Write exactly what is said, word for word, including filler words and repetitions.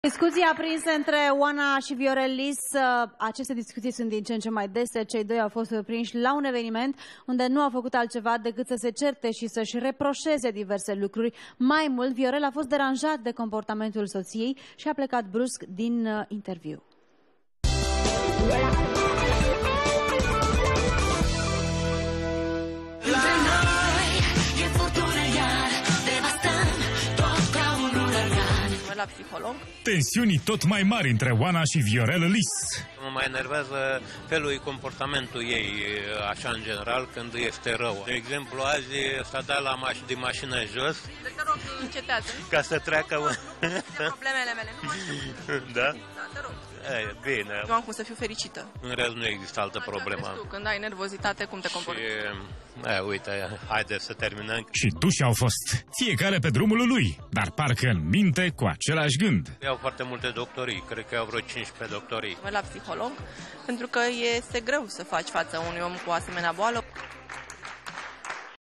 Discuții aprinse între Oana și Viorel Lis. Aceste discuții sunt din ce în ce mai dese. Cei doi au fost surprinși la un eveniment unde nu au făcut altceva decât să se certe și să-și reproșeze diverse lucruri. Mai mult, Viorel a fost deranjat de comportamentul soției și a plecat brusc din uh, interviu. La psiholog. Tensiunii tot mai mari între Oana și Viorel Lis. Mă mai enervează felul comportamentul ei, așa în general, când este rău. De exemplu, azi s-a dat la maș din mașină jos. De te rog, încetează. Ca să treacă... De problemele mele, nu mai Da? Da, te rog. E, bine. Nu am cum să fiu fericită. În rest nu există altă problemă. Tu, când ai nervozitate, cum te comporți? Și, e, uite, haide să terminăm. Și duși au fost, fiecare pe drumul lui, dar parcă în minte cu același gând. Iau foarte multe doctorii, cred că iau vreo cincisprezece doctorii. La psiholog, pentru că este greu să faci față unui om cu asemenea boală.